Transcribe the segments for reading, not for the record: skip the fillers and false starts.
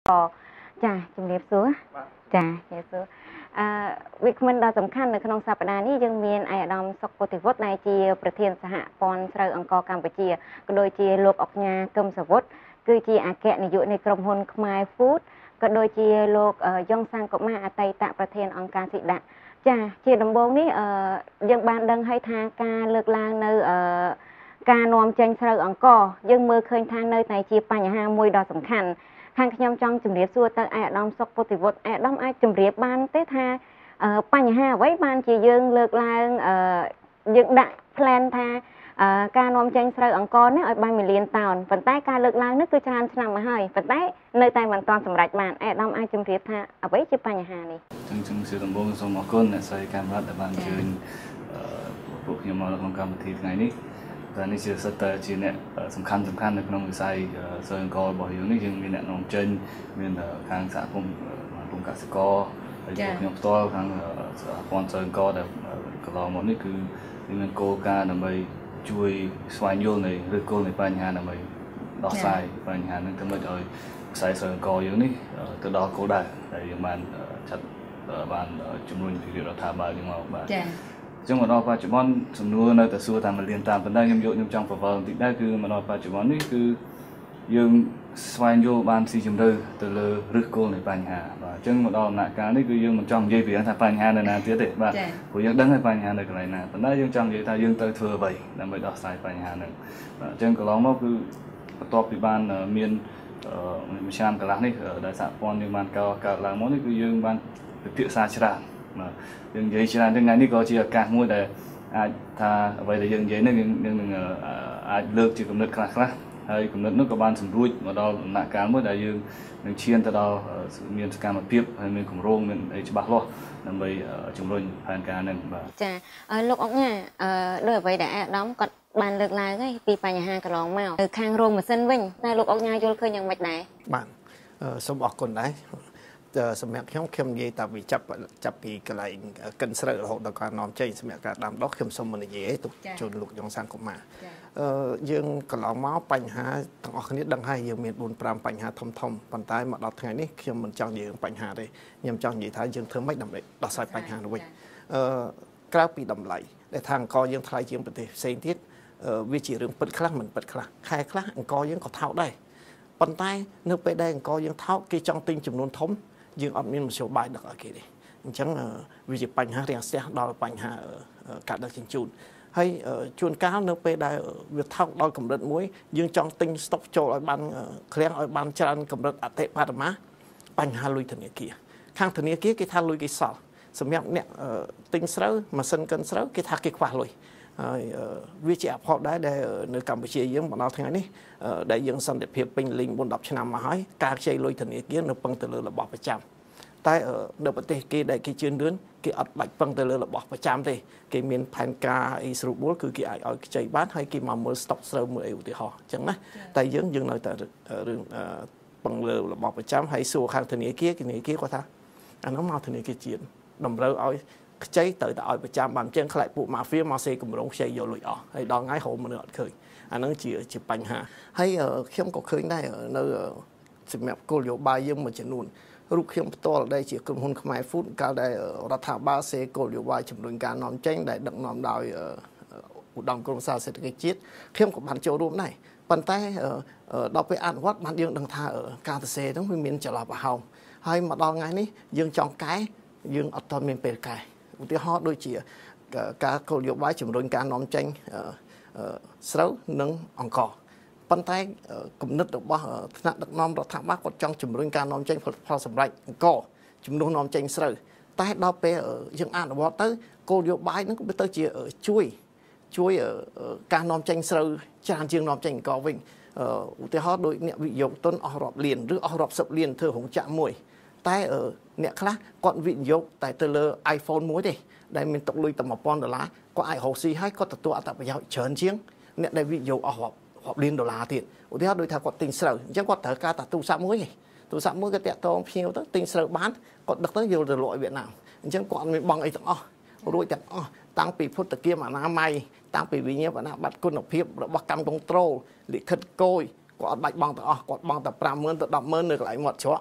ចាជំរាបសួរចាជំរាបសួរវិក្កាមិនដ៏សំខាន់នៅក្នុងសប្តាហ៍នេះយើងមានឯកឧត្តមសុកពុទ្ធិវុឌ្ឍដែលជាប្រធានសហព័ន្ធស្រូវអង្គរកម្ពុជាក៏ដូចជាលោកអុកញ៉ាកឹមសវុតគឺជាអគ្គនាយកនៃក្រុមហ៊ុនខ្មែរ Food ក៏ដូចជាលោកយ៉ុងសាំងកុមារអតីតប្រធានអង្គការស៊ីដាក់ចាជាដំបូងនេះយើងបានដឹងហើយថាការលើកឡើងនៅការនាំចេញស្រូវអង្គរយើងមើលឃើញថានៅតែជាបញ្ហាមួយដ៏សំខាន់ខាងខ្ញុំចង់ជម្រាបសួរទៅឯកឧត្តមសុកពុទ្ធិវុឌ្ឍឯកឧត្តមអាចជម្រាបបានទេថាបញ្ហាអ្វីបានជាយើងលើកឡើងយើងដាក់ plan ថាការនាំចេញស្រូវអង្គរនេះឲ្យបាន1លានតោនប៉ុន្តែការលើកឡើងនេះគឺច្រើនឆ្នាំមកហើយប៉ុន្តែនៅតែមិនទាន់សម្រេចបានឯកឧត្តមអាចជម្រាបថាអ្វីជាបញ្ហានេះជំរាបដំបូងសូមអរគុណអ្នកស្រីកាមេរ៉ាដែលបានជើញពួកខ្ញុំមកក្នុងកម្មវិធីថ្ងៃនេះតែនេះជាសិតតែជាអ្នកសំខាន់នៅក្នុងវិស័យស្រូវអង្គររបស់យើងនេះយើងមានអ្នកនាំចេញមានខាងសហគមន៍កសិករហើយពួកខ្ញុំផ្ទាល់ខាងសហព័ន្ធស្រូវអង្គរដែលកន្លងមកនេះគឺមានគោលការណ៍ដើម្បីជួយស្វែងយល់នៃឬគោលនៃបញ្ហាដើម្បីដោះស្រាយបញ្ហានឹងធ្វើឲ្យខ្សែស្រូវអង្គរយើងនេះទៅដល់គោលដៅដែលយើងបានចាត់បានជំរុញពីរដ្ឋាភិបាលយើងមកបាទចា៎ចឹងមកដល់បច្ចុប្បន្នសំណួរនៅតែសួរតាមលៀនតាមប៉ុន្តែខ្ញុំចង់ប្រវល់បន្តិចដែរគឺមកដល់បច្ចុប្បន្ននេះគឺយើងស្វែងយល់បានស៊ីជម្រៅទៅលើឫសគល់នៃបញ្ហាបាទអញ្ចឹងមកដល់ដំណាក់កាលនេះគឺយើងមិនចង់និយាយពីថាបញ្ហានៅណាទៀតទេបាទព្រោះយើងដឹងហើយបញ្ហានៅកន្លែងណាប៉ុន្តែយើងចង់និយាយថាយើងត្រូវធ្វើអ្វីដើម្បីដោះស្រាយបញ្ហាហ្នឹងបាទអញ្ចឹងកន្លងមកគឺបន្ទាប់ពីបានមានមួយឆ្នាំកន្លះនេះដែលសហព័ន្ធយើងបានកើតឡើងមកនេះគឺយើងបានពិភាក្សាច្រើនបាទយើងនិយាយច្រើនថ្ងៃនេះក៏ជាឱកាសមួយដែលអាចថាអ្វីដែលយើងនិយាយនេះយើងនឹងអាចលើកជាគំនិតខ្លះហើយគំនិតនោះក៏បានសម្រួចមកដល់ដំណាក់កាលមួយដែលយើងនឹងឈានទៅដល់មានសកម្មភាពហើយមានគម្រោងមានអីច្បាស់លាស់ដើម្បីជំរុញផែនការនេះបាទចាលោកអុកញ៉ាដោយអ្វីដែលអាដាមគាត់បានលើកឡើងហើយពីបញ្ហាកន្លងមកទៅខាងរោងម៉ាស៊ីនវិញតែលោកអុកញ៉ាយល់ឃើញយ៉ាងម៉េចដែរបាទសូមអរគុណដែរសម្រាប់ខ្ញុំនិយាយតែពីចាប់ពីកន្លែងកិនស្រូវរហូតដល់ការនាំចេញសម្រាប់ការដាំដុះខ្ញុំសូមមិននិយាយទុកជូនលោកយ៉ុងសាំងកុមារយើងកន្លងមកបញ្ហាទាំងអស់គ្នាដឹងហើយយើងមាន4 5បញ្ហាធំប៉ុន្តែមកដល់ថ្ងៃនេះខ្ញុំមិនចង់និយាយបញ្ហាទេខ្ញុំចង់និយាយថាយើងធ្វើម៉េចដើម្បីដោះស្រាយបញ្ហានោះវិញក្រៅពីតម្លៃដែលថាអង្គយើងថ្លៃជាងប្រទេសផ្សេងទៀតវាជារឿងពិតខ្លះមិនពិតខ្លះខែខ្លះអង្គយើងក៏ថោកដែរប៉ុន្តែនៅពេលដែលអង្គយើងថោកគេចង់ទិញចំនួនធំយើងអត់មានមធ្យោបាយដឹកឲ្យគេទេអញ្ចឹងវាជាបញ្ហារាំងស្ទះដល់បញ្ហាការដឹកជញ្ជូនហើយជួនកាលនៅពេលដែលវាថោកដល់កម្រិតមួយយើងចង់ទិញស្តុកចូលឲ្យបានឃ្លាំងឲ្យបានច្រើនកម្រិតអតិបរមាបញ្ហាលុយធនាគារខាងធនាគារគេថាលុយគេសល់សម្រាប់អ្នកទិញស្រូវម៉ាស៊ីនកិនស្រូវគេថាគេខ្វះលុយហើយវាជាអផលដែរដែលនៅកម្ពុជាយើងមកដល់ថ្ងៃនេះដែលយើងសន្តិភាពពេញលេង4-10ឆ្នាំមកហើយការខ្ចីលុយធនាគារនៅពឹងទៅលើរបស់ប្រចាំតែនៅប្រទេសគេដែលគេជឿនលឿនគេអត់បាច់ពឹងទៅលើរបស់ប្រចាំទេគេមានផែនការអីស្រួលបួលគឺគេអាចឲ្យខ្ចីបានហើយគេមកមើលស្តុកស្រូវមើលអីឧទាហរណ៍អញ្ចឹងណាតែយើងនៅតែរឿងពឹងលើរបស់ប្រចាំហើយសួរខាងធនាគារគាត់ថាអានោះមកធនាគារជាតិតម្រូវឲ្យខ្ចីទៅតែឲ្យប្រចាំបានអញ្ចឹងខ្លាចពួកម៉ាហ្វៀមកសេគម្រោងខ្ចីយកលុយអស់ហើយដល់ថ្ងៃហៅមនុស្សអត់ឃើញអានឹងជាបញ្ហាហើយខ្ញុំក៏ឃើញដែរនៅសម្រាប់គោលនយោបាយយើងមួយចំនួនរូបខ្ញុំផ្ទាល់ដែលជាក្រុមហ៊ុនខ្មែរ Food កាលដែលរដ្ឋាភិបាលសេគោលនយោបាយជំរុញការនាំចេញដែលដឹកនាំដោយឧត្តមក្រុមសារសេដ្ឋកិច្ចជាតិខ្ញុំក៏បានចូលរួមដែរប៉ុន្តែដល់ពេលអនុវត្តបានយើងដឹងថាការសរសេរហ្នឹងវាមានចន្លោះប្រហោងហើយមកដល់ថ្ងៃនេះយើងចង់កែយើងអត់ទាន់មានពេលកែឧទាហរណ៍ដូចជាការគោលនយោបាយជំរុញការនាំចេញស្រូវនិងអង្ករប៉ុន្តែគំនិតរបស់ថ្នាក់ដឹកនាំរដ្ឋាភិបាលគាត់ចង់ជំរុញការនាំចេញផលសម្រេចអង្គជំនួសនាំចេញស្រូវតែដល់ពេលយើងអនុវត្តទៅគោលនយោបាយហ្នឹងក៏ទៅជាជួយការនាំចេញស្រូវច្រើនជាងនាំចេញអង្គវិញឧទាហរណ៍ដូចអ្នកវិនិយោគទុនអស់រាប់លានឬអស់រាប់សិបលានធ្វើរោងចក្រមួយតែអ្នកខ្លះគាត់វិនិយោគតែទៅលើ iPhone មួយទេដែលមានទុកលុយតែ$1000គាត់អាចរកស៊ីហើយគាត់ទទួលអត្ថប្រយោជន៍ច្រើនជាងអ្នកដែលវិនិយោគអស់រាប់លានដុល្លារទៀតឧទាហរណ៍ដូចថាគាត់ទិញស្រូវអញ្ចឹងគាត់ត្រូវការតែទូរស័ព្ទមួយទេទូរស័ព្ទមួយគាត់តាក់ទងភ្ញៀវទៅទិញស្រូវបានគាត់ដឹកទៅយកទៅលក់ឲ្យវៀតណាមអញ្ចឹងគាត់អត់មានបង់អីទាំងអស់រួចទាំងអស់តាំងពីពុទ្ធគាមអនាម័យតាំងពីវិញ្ញាបនបត្រគុណភាពរបស់កម្មគនត្រូលលិខិតគយគាត់អត់បាច់បង់ទាំងអស់គាត់បង់តែ50000ទៅ100000នៅកន្លែងមាត់ច្រក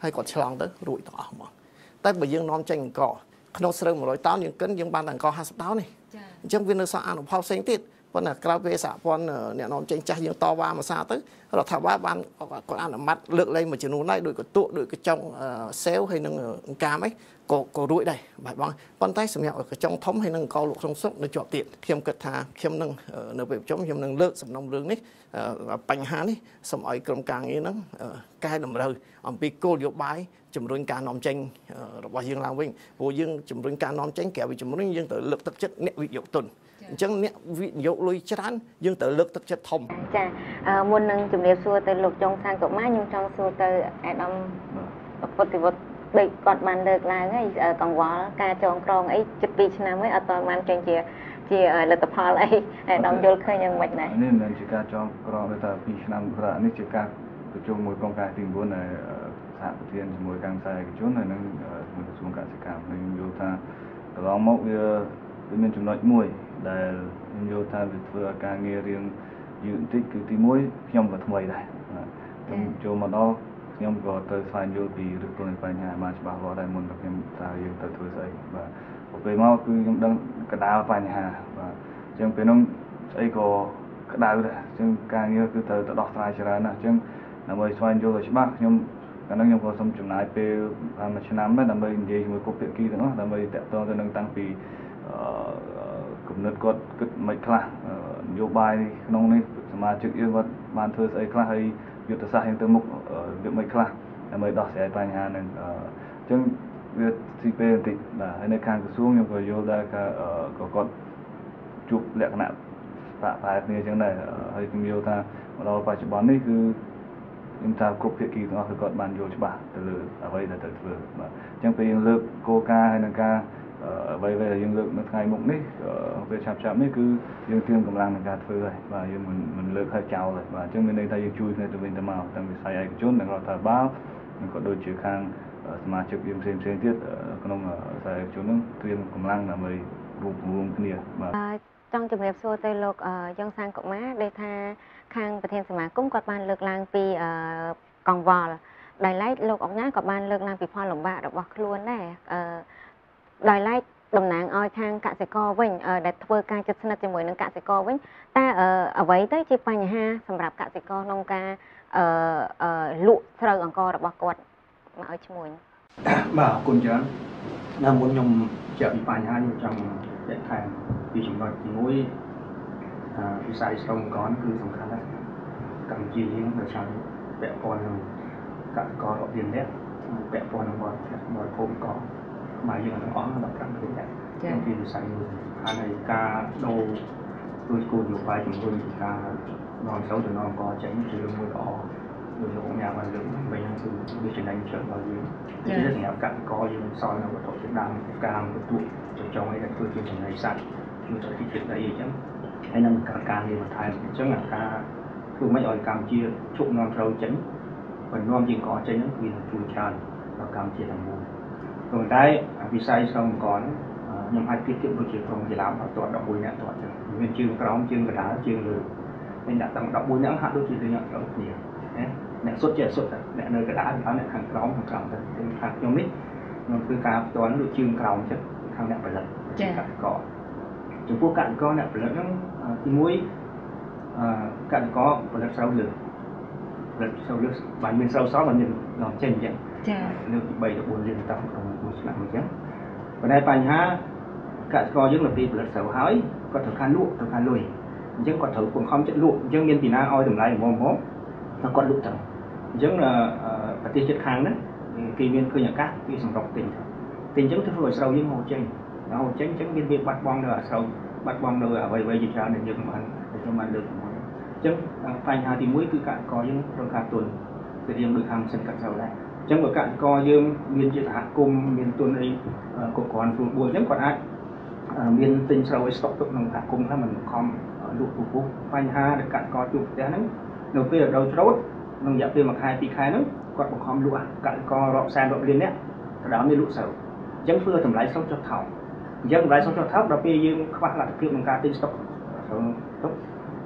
ហើយគាត់ឆ្លងទៅរួចទាំងអស់ហ្មងតែបើយើងនាំចេញអង្គក្នុងស្រូវ100តោនយើងកិនយើងបានតែអង្គ50តោននេះអញ្ចឹងវានៅសល់អនុផលផ្សេងទៀតប៉ុន្តែក្រៅពីសហព័ន្ធអ្នកនាំចេញចាស់យើងតវ៉ាមួយសារទៅរដ្ឋាភិបាលបានគាត់អនុម័តលើកលែងមួយចំនួនហើយដោយកតុកដោយកញ្ចុងសេវហើយនឹងអង្កាមអីក៏រួចដែរបាទបងប៉ុន្តែសម្រាប់កញ្ចុងធំហើយនឹងអង្គលក់ក្នុងស្រុកនៅជាប់ទៀតខ្ញុំគិតថាខ្ញុំនឹងនៅពេលប្រជុំខ្ញុំនឹងលើកសំណុំរឿងនេះបញ្ហានេះសូមឲ្យក្រុមការងារហ្នឹងកែតម្រូវអំពីគោលនយោបាយជំរុញការនាំចេញរបស់យើងឡើងវិញព្រោះយើងជំរុញការនាំចេញក្រៅពីជំរុញយើងត្រូវលើកទឹកចិត្តអ្នកវិនិយោគទុនអញ្ចឹងអ្នកវិនិយោគលុយច្រើនយើងត្រូវលើកទឹកចិត្តធំចាមុននឹងជំរាបសួរទៅលោកចុងសាងកុមារខ្ញុំចង់សួរទៅអាដាមពុទ្ធិវត្តដូចគាត់បានលើកឡើងហើយកង្វល់ការចងក្រងអីជិត2ឆ្នាំហើយអត់ទាន់បានចេញជាលទ្ធផលអីអាដាមយល់ឃើញយ៉ាងម៉េចដែរនេះមិនជាការចងក្រងតែ2ឆ្នាំក្រោយនេះជាការប្រជុំមួយក្រុមការទី9ដែលសហប្រធានជាមួយកម្មវិធីឯកជនហើយនឹងជាមួយក្រសួងកសិកម្មហើយខ្ញុំយល់ថាកន្លងមកវាមានចំណុចមួយដែលខ្ញុំយល់ថាវាធ្វើឲ្យការងាររៀងយឺតបន្តិចគឺទី1ខ្ញុំក៏ថ្មីដែរខ្ញុំចូលមកដល់ខ្ញុំក៏ត្រូវស្វែងយល់ពីឫសគល់នៃបញ្ហាបានច្បាស់លាស់ដែរមុនតែខ្ញុំថាយើងទៅធ្វើស្អីបាទពេលមកគឺខ្ញុំដឹងកណ្ដាលបញ្ហាបាទអញ្ចឹងពេលនោះស្អីក៏ក្តៅដែរអញ្ចឹងការងារគឺត្រូវទៅដោះស្រាយច្រើនណាស់អញ្ចឹងដើម្បីស្វែងយល់ឲ្យច្បាស់ខ្ញុំកាលនោះខ្ញុំក៏សូមចំណាយពេល1ឆ្នាំដែរដើម្បីនិយាយជាមួយគ្រប់ភាគីទាំងអស់ដើម្បីតាក់ទងទៅនឹងតាំងពីគំនិតគាត់គិតមិនខ្លះនយោបាយក្នុងនេះសមាជិកយើងគាត់បានធ្វើស្អីខ្លះហើយយុទ្ធសាស្ត្រយើងទៅមុខវាមិនខ្លះដើម្បីដោះស្រាយបញ្ហាហ្នឹងអញ្ចឹងវាទីពេលបន្តិចបាទហើយនៅខាងក្រសួងខ្ញុំក៏យល់ដែរថាក៏គាត់ជួបលក្ខណៈប្រែគ្នាអញ្ចឹងដែរហើយខ្ញុំយល់ថាមកដល់បច្ចុប្បន្ននេះគឺខ្ញុំថាគ្រប់ភាគីទាំងអស់គឺគាត់បានយល់ច្បាស់ទៅលើអ្វីដែលត្រូវធ្វើបាទអញ្ចឹងពេលយើងលើកគោលការណ៍ហើយនឹងការអ្វីដែលយើងលើកនៅថ្ងៃមុខនេះពេលឆាប់នេះគឺយើងទៀងកម្លាំងក្នុងការធ្វើហើយបាទយើងមិនលើកឲ្យចោលទេបាទអញ្ចឹងមានន័យថាយើងជួយគ្នាទៅវិញទៅមកទាំងវិស័យឯកជននិងរដ្ឋាភិបាលនិងក៏ដូចជាខាងសមាជិកយើងផ្សេងទៀតក្នុងវិស័យឯកជននឹងត្រៀមកម្លាំងដើម្បីរួមគ្នាបាទចង់ជម្រាបសួរទៅលោកយ៉ងសាងកុមារដែលថាខាងប្រធានសមាគមគាត់បានលើកឡើងពីកង្វល់ដោយឡែកលោកអង្គញាក៏បានលើកឡើងពីផលលំបាករបស់ខ្លួនដែរដោយឡែកតំណាងឲ្យខាងកសិករវិញដែលធ្វើការជិតស្និទ្ធជាមួយនឹងកសិករវិញតើអ្វីទៅជាបញ្ហាសម្រាប់កសិករក្នុងការលក់ស្រូវអង្កររបស់គាត់មកឲ្យឈ្មួញបាទអរគុណច្រើននៅមុនខ្ញុំជាពីបញ្ហាខ្ញុំចង់បញ្ជាក់ថែមពីចំណុចទី1វិស័យស្រូវអង្ករគឺសំខាន់ណាស់កម្ពុជាយើងប្រឆាំងពាក់ព័ន្ធនឹងកសិកររាប់លាននាក់ពាក់ព័ន្ធនឹងបរិភោគអង្ករមកយើងទាំងអស់15លាននាក់ក្នុងពីវិស័យមួយសំខាន់ហើយការដូរដោយគោលនយោបាយជំរុញការនាំចូលទៅនាំអង្ករចេញជារឿងមួយល្អដោយលោកញ៉ាំបានលើកវិញគឺវាចំណេញច្រើនដល់យើងជាសម្រាប់កសិករយើងសល់នៅវត្ថុធាតុដើមកាមទូចចងអីដែលធ្វើជាចំណីសត្វជួយទៅទីជាតិអីអញ្ចឹងហើយនឹងការងារបន្ថែមអញ្ចឹងអាការធ្វើមិនឲ្យកម្ពុជាជប់នាំត្រូវចេញបន្នាំជាអង្ករចេញហ្នឹងគឺជួយច្រើនដល់កម្ពុជាទាំងមូលប៉ុន្តែវិស័យស្រូវអង្ករខ្ញុំអាចប្រៀបធៀបដូចជាក្រុមកីឡាបាល់ទាត់11នាក់ទាត់ចឹងមានជើងក្រោមជើងកណ្ដាលជើងលើមានដាក់ទាំង11នាក់ហាក់ដូចជារឿងអត់គ្នាណាអ្នកសុទ្ធជាសុទ្ធអ្នកនៅកណ្ដាលហើយអ្នកខាងក្រោមទៅខាងខ្ញុំនេះខ្ញុំធ្វើការផ្ទាល់ដូចជើងក្រោមចឹងខាងអ្នកផលិតជាកសិករចំពោះកសិករអ្នកផលិតហ្នឹងទី1កសិករផលិតស្រូវលើបានមានស្រូវសល់បានមាននាំចេញអញ្ចឹងចាលើកពី3ទៅ4លានតោនក្នុងមួយឆ្នាំអញ្ចឹងប៉ុន្តែបញ្ហាកសិករយើងនៅពេលផលិតស្រូវហើយគាត់ត្រូវការលក់ត្រូវការលុយអញ្ចឹងគាត់ត្រូវបង្ខំចិត្តលក់អញ្ចឹងមានពីណាឲ្យតម្លៃហ្មងគាត់លក់ទៅអញ្ចឹងប្រទេសជិតខាងហ្នឹងគេមានឃើញឱកាសគេសម្រុកទិញអញ្ចឹងធ្វើឲ្យស្រូវយើងហូរចេញអញ្ចឹងមានវាបាត់បង់នៅស្រូវបាត់បង់នៅអ្វីជាច្រើនដែលយើងបានលើកមកអញ្ចឹងបញ្ហាទី1គឺកសិករយើងត្រូវការទុនគឺយើងដូចខាងសិនកាត់ស្រូវដែរអញ្ចឹងបើកសិករយើងមានជាសហគមន៍មានទុនអីគ្រប់គ្រាន់ស្រួលបួលអញ្ចឹងគាត់អាចមានទិញស្រូវឲ្យស្តុកទុកក្នុងសហគមន៍ថាមិនខំលក់ពុះបញ្ហាដែលកសិករជួបផ្ទះហ្នឹងនៅពេលរដូវច្រូតក្នុងរយៈពេល1ខែ2ខែហ្នឹងគាត់បង្ខំលក់កសិកររាប់សែនរាប់លាននាក់ក៏ដើមមានលក់ស្រូវអញ្ចឹងធ្វើតម្លៃស្រូវចុះថោកអញ្ចឹងតម្លៃស្រូវចុះថោកដល់ពេលយើងខ្វះលទ្ធភាពក្នុងការទិញស្តុកស្រូវទុកអញ្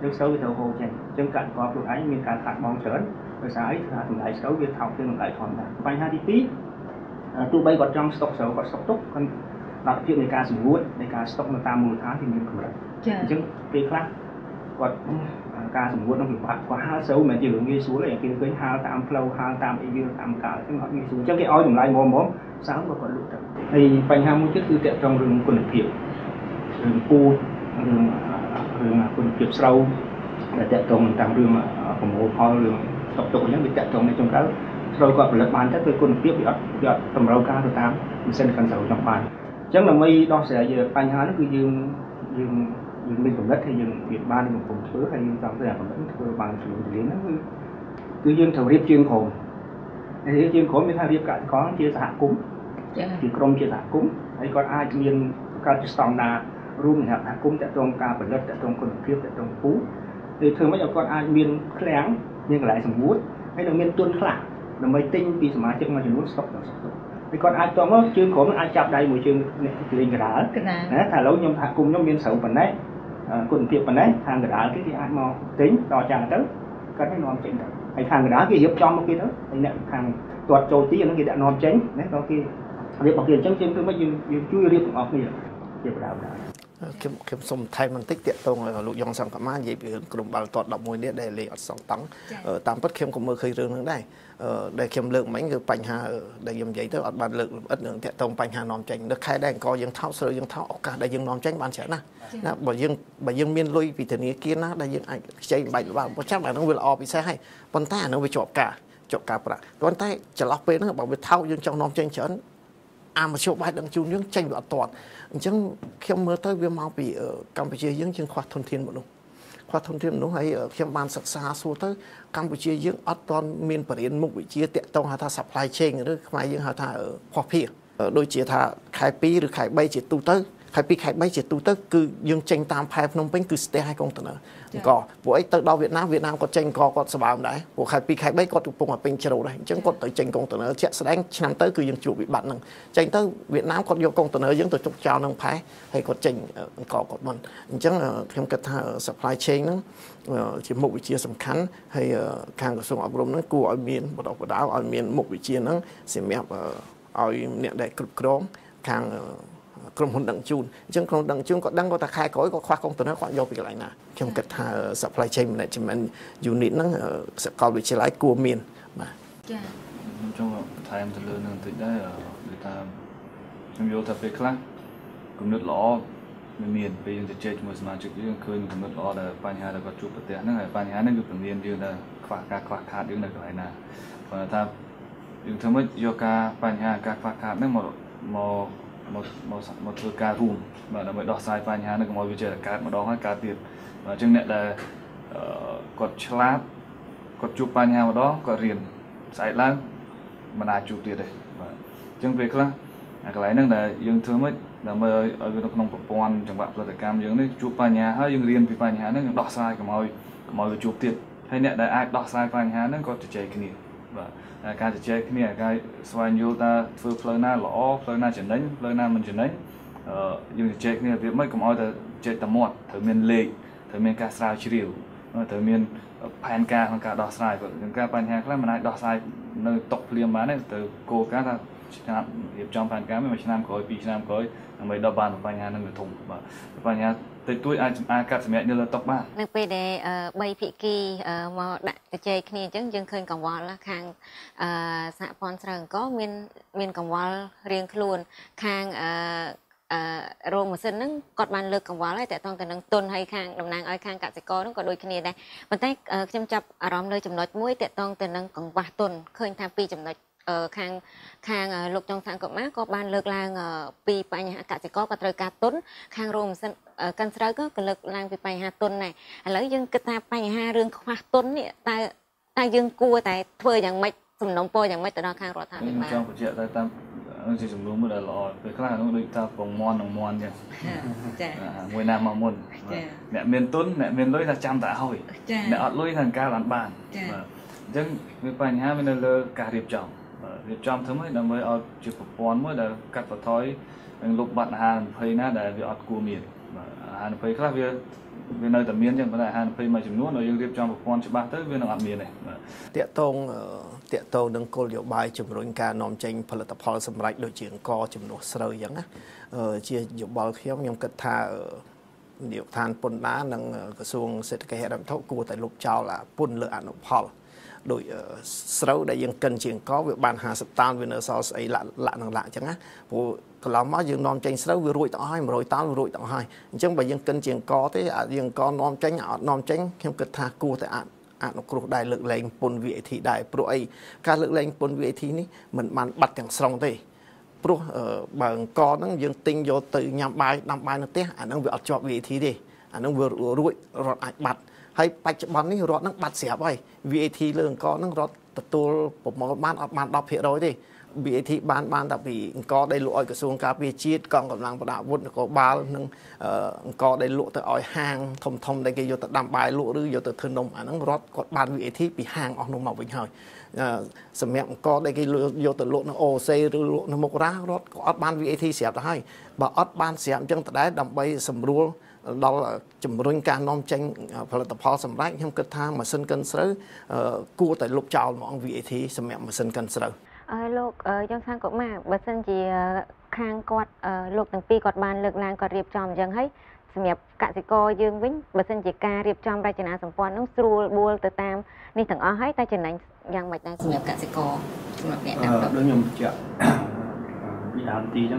យើងស្រូវវាត្រូវហូរចេញអញ្ចឹងកសិករខ្លួនឯងមានការខាតបង់ច្រើនដោយសារអីថាតម្លៃស្រូវវាថោកជាងតម្លៃធម្មតាបញ្ហាទី2ទោះបីគាត់ចង់ស្តុកស្រូវគាត់ស្តុកទុកគាត់លទ្ធភាពនៃការសម្ងួតនៃការស្តុកនៅតាមមូលដ្ឋានthìមានកម្រិតអញ្ចឹងពេលខ្លះគាត់ការសម្ងួតនឹងពិបាកគាត់ហាលស្រូវមិនមែនជារឿងងាយស្រួលទេគេឃើញហាលតាមផ្លូវហាលតាមអីវាតាមកាលអញ្ចឹងអត់ងាយស្រួលអញ្ចឹងគេឲ្យតម្លៃមុំសើក៏គាត់លក់ទៅហើយបញ្ហាមួយទៀតគឺតាក់ទងរឿងគុណភាពរឿងពូជរឿងគុណភាពស្រូវដែលតាក់ទងតាមរឿងប្រមូលផលរឿងស្តុកទុកអញ្ចឹងវាតាក់ទងនៅចុងក្រោយស្រូវគាត់ផលិតបានទៅគឺគុណភាពវាអត់តម្រូវការទៅតាមម៉ាស៊ីនកិនស្រូវចង់បានអញ្ចឹងដើម្បីដោះស្រាយបញ្ហានេះគឺយើងមានកម្រិតហើយយើងវាបានកំពុងធ្វើហើយយើងចង់ទៅអាកម្រិតធ្វើបានជំនួសទៅហ្នឹងគឺយើងត្រូវរៀបជាងក្រុមហើយរៀបជាងក្រុមមានថារៀបកសិករជាសហគមន៍ជាក្រុមជាសហគមន៍ហើយគាត់អាចមានការជាស្តង់ដាររួមសហគមន៍តាក់ទងការផលិតតាក់ទងគុណភាពតាក់ទងពូគឺធ្វើម៉េចឲ្យគាត់អាចមានឃ្លាំងមានកន្លែងសម្ងួតហើយនឹងមានទុនខ្លះដើម្បីទិញពីសមាជិកមួយចំនួនស្តុកហើយគាត់អាចតមកជើងក្រុមអាចចាប់ដៃមួយជើងអ្នកលេងកណ្ដាលណាថាឥឡូវខ្ញុំសហគមន៍ខ្ញុំមានស្រូវប៉ុណ្ណេះគុណភាពប៉ុណ្ណេះខាងកណ្ដាលគេអាចមកទិញតចាំទៅគាត់ឲ្យនាំចេញទៅហើយខាងកណ្ដាលគេរៀបចំមកគេទៅហើយអ្នកខាងទាត់ចូលទីអាហ្នឹងគេដាក់នាំចេញណាក៏គេរៀបមកគេអញ្ចឹងជាងធ្វើមកយើងជួយរៀបទាំងអស់គ្នាជាបដាបដាខ្ញុំសុំថែមបន្តិចតាក់ទងលោកយ៉ងសំកម្មានិយាយពីក្រុមបាល់ទាត់11នេះដែលលេងអត់សងតង់តាមពិតខ្ញុំក៏មើលឃើញរឿងហ្នឹងដែរដែលខ្ញុំលើកមិញគឺបញ្ហាដែលខ្ញុំនិយាយទៅអត់បានលើកលម្អិតនឹងតាក់ទងបញ្ហានាំចេញនៅខែដែរអង្គយើងថោកស្រូវយើងថោកឱកាសដែលយើងនាំចេញបានច្រើនណាស់ណាបើយើងមានលុយពីធនាគារណាដែលយើងអាចខ្ចីបាច់ល្បាតប៉ុន្តែអាហ្នឹងវាល្អពិសេសហើយប៉ុន្តែអាហ្នឹងវាជាប់ការប្រាក់ប៉ុន្តែចន្លោះពេលហ្នឹងបើវាថោកយើងចង់នាំចេញច្រើនអាមធ្យោបាយដឹកជូនយើងចេញវាអត់ទាន់អញ្ចឹងខ្ញុំមើលទៅវាមកពីកម្ពុជាយើងខ្វះធនធានមនុស្សហើយខ្ញុំបានសិក្សាសួរទៅកម្ពុជាយើងអត់ទាន់មានបរិញ្ញាមុខវិជ្ជាតាក់ទងហៅថា supply chain ឬខ្មែរយើងហៅថាភស្តុភារដូចជាថាខែ2ឬខែ3ជាទូទៅខែ2ខែ3ជាទូទៅគឺយើងចេញតាមផែភ្នំពេញគឺស្ទះឲ្យកុងតឺន័រអង្គព្រោះអីទៅដល់វៀតណាមគាត់ចេញអង្គគាត់សបើមដែរព្រោះខែ2ខែ3គាត់កំពុងតែពេញជ្រោដែរអញ្ចឹងគាត់ទៅចេញកុងតឺន័រជាក់ស្ដែងឆ្នាំទៅគឺយើងជួបវិបត្តិហ្នឹងចេញទៅវៀតណាមគាត់យកកុងតឺន័រយើងទៅទុកចោលក្នុងផែហើយគាត់ចេញអង្គគាត់មិនអញ្ចឹងខ្ញុំគិតថា supply chain ហ្នឹងជាមុខវិជ្ជាសំខាន់ហើយខាងក្រសួងអប់រំហ្នឹងគួរឲ្យមានបដិបដាឲ្យមានមុខវិជ្ជាហ្នឹងសម្រាប់ឲ្យអ្នកដែលគ្រប់គ្រងខាងក្រុមហ៊ុនដឹកជូនអញ្ចឹងក្រុមដឹកជូនគាត់ដឹងថាខែក្រោយគាត់ខ្វះកុងតឺន័រគាត់យកពីកន្លែងណាខ្ញុំគិតថា supply chain management unit ហ្នឹងសាកលវិទ្យាល័យគួរមានបាទចាខ្ញុំចង់បន្ថែមទៅលើនឹងបន្តិចដែរគឺថាខ្ញុំយល់ថាពេលខ្លះគំនិតល្អមានពេលយើងទៅជែកជាមួយសមាជិកយើងឃើញគំនិតល្អដែលបញ្ហាដែលគាត់ជួបប្រទះហ្នឹងហើយបញ្ហាហ្នឹងគឺពលានយើងថាខ្វះខាតយើងនៅកន្លែងណាគាត់ថាយើងធ្វើម៉េចយកការបញ្ហាការខ្វះខាតហ្នឹងមកធ្វើការរួមបាទដើម្បីដោះស្រាយបញ្ហានេះកុំឲ្យវាចេះតែកើតម្ដងហើយកើតទៀតបាទអញ្ចឹងអ្នកដែលគាត់ឆ្លាតគាត់ជួបបញ្ហាម្ដងគាត់រៀនស្អែកឡើងមិនអាចជួបទៀតទេបាទអញ្ចឹងពេលខ្លះអាកន្លែងហ្នឹងដែលយើងធ្វើម៉េចដើម្បីឲ្យវានៅក្នុងប្រព័ន្ធចង្វាក់ផលិតកម្មយើងនេះជួបបញ្ហាហើយយើងរៀនពីបញ្ហាហ្នឹងយើងដោះស្រាយកុំឲ្យវាជួបទៀតហើយអ្នកដែលអាចដោះស្រាយបញ្ហាហ្នឹងគាត់ជជែកគ្នាបាទការជជែកគ្នាការស្វែងយល់ថាធ្វើផ្លូវណាល្អផ្លូវណាចំណេញផ្លូវណាមិនចំណេញយើងជជែកគ្នាវាមិនកុំឲ្យតែជែកតែមាត់ត្រូវមានលេខត្រូវមានការស្រាវជ្រាវត្រូវមានផែនការក្នុងការដោះស្រាយព្រោះការបញ្ហាខ្លះមិនអាចដោះស្រាយនៅតុកភ្លាមបានទេទៅគោលការណ៍ថាឆ្នាំរៀបចំផែនការមួយឆ្នាំក្រោយ2ឆ្នាំក្រោយដើម្បីដល់បានបញ្ហានឹងវាធំបាទបញ្ហាតិចតួចអាចកាត់សម្រាប់នៅលើតុបាននៅពេលដែល3ភាគីមកដាក់ជជែកគ្នាអញ្ចឹងយើងឃើញកង្វល់ខាងសហព័ន្ធស្រូវអង្គមានកង្វល់រៀងខ្លួនខាងរោងម៉ាស៊ីនហ្នឹងគាត់បានលើកកង្វល់ហើយតែតង់ទៅនឹងទុនហើយខាងតំណាងឲ្យខាងកសិករហ្នឹងក៏ដូចគ្នាដែរប៉ុន្តែខ្ញុំចាប់អារម្មណ៍លើចំណុចមួយតែតង់ទៅនឹងកង្វះទុនឃើញថាពីចំណុចខាងលោកចុងសានកុមារក៏បានលើកឡើងពីបញ្ហាកសិករក៏ត្រូវការទុនខាងរោងម៉ាស៊ីនកិនស្រូវក៏លើកឡើងពីបញ្ហាទុនដែរឥឡូវយើងគិតថាបញ្ហារឿងខ្វះទុននេះតែយើងគួរតែធ្វើយ៉ាងម៉េចសំណុំពរយ៉ាងម៉េចទៅដល់ខាងរដ្ឋាភិបាលចង់បញ្ជាក់ទៅតាមជាចំនួនមួយដែលល្អពេលខ្លះនោះដូចថាពងមន់នឹងមន់អញ្ចឹងចាមួយណាមកមុនអ្នកមានទុនអ្នកមានលុយថាចាំតែឲ្យអ្នកអត់លុយថាការបានបាទអញ្ចឹងវាបញ្ហាវានៅលើការរៀបចំធ្វើម៉េចដើម្បីឲ្យជាប្រព័ន្ធមួយដែលកាត់បន្ថយនឹងលុបបាត់អាហារ20ណាដែលវាអត់គួរមានបហានិភ័យខ្លះវានៅតែមានចឹងប៉ុន្តែហានិភ័យមួយចំនួនយើងរៀបចំប្រព័ន្ធច្បាស់ទៅវានឹងអត់មានទេតាក់ទងនឹងគោលនយោបាយជំរុញការនាំចេញផលិតផលសម្រាប់ដូចជាអង្គជំនួសស្រូវអញ្ចឹងណាជាយោបល់ខ្ញុំគិតថានាយកដ្ឋានពន្ធដារនិងក្រសួងសេដ្ឋកិច្ចហិរញ្ញវត្ថុគួរតែលុបចោលពន្ធលើអនុផលដោយស្រូវដែលយើងកិនជាអង្គវាបាន50តានវានៅសល់ស្អីលាក់នឹងលាក់អញ្ចឹងណាព្រោះកន្លងមកយើងនាំចេញស្រូវវារួចទាំងអស់ហើយ100តានវារួចទាំងអស់ហើយអញ្ចឹងបើយើងកិនជាអង្គទេយើងអង្គនាំចេញអត់នាំចេញខ្ញុំគិតថាគួរតែអនុគ្រោះដែរលើកលែងពន្ធ VAT ដែរព្រោះអីការលើកលែងពន្ធ VAT នេះមិនបានបាត់ទាំងស្រុងទេព្រោះបើអង្គហ្នឹងយើងទិញយកទៅញ៉ាំបាយដាំបាយនៅផ្ទះអាហ្នឹងវាអត់ជាប់ VAT ទេអាហ្នឹងវារួចរត់អាចបាត់ហើយបច្ចុប្បន្ននេះរដ្ឋនឹងបាត់ស្រាប់ហើយ VAT លើអង្គហ្នឹងរដ្ឋទទួលប្រមូលបានអត់បាន10%ទេ VAT បានតែពីអង្គដែលលក់ឲ្យក្រសួងការពារជាតិកងកម្លាំងប្រដាប់អាវុធនគរបាលនិងអង្គដែលលក់ទៅឲ្យហាងធំដែលគេយកទៅដាំបាយលក់ឬយកទៅធ្វើនំអាហ្នឹងរដ្ឋគាត់បាន VAT ពីហាងអស់នោះមកវិញហើយសម្រាប់អង្គដែលគេយកទៅលក់នៅ OC ឬលក់នៅមុខរារដ្ឋក៏អត់បាន VAT ស្រាប់ទៅហើយបើអត់បានស្រាប់អញ្ចឹងតដែលដើម្បីសម្រួលដល់ជំរុញការនាំចេញផលិតផលសម្រាប់ខ្ញុំគិតថាម៉ាស៊ីនកិនស្រូវគួរតែលុបចោលហ្មង VAT សម្រាប់ម៉ាស៊ីនកិនស្រូវលោកយ៉ងសានក៏មកបើសិនជាខាងគាត់លោកទាំងពីរគាត់បានលើកឡើងគាត់រៀបចំអញ្ចឹងហើយសម្រាប់កសិករយើងវិញបើសិនជាការរៀបចំរចនាសម្ព័ន្ធនោះស្រួលបួលទៅតាមនេះទាំងអស់ហើយតែចំណេញយ៉ាងម៉េចដែរសម្រាប់កសិករសម្រាប់អ្នកដាំដុះដូចខ្ញុំចាក់ពីដើមទីអញ្ចឹង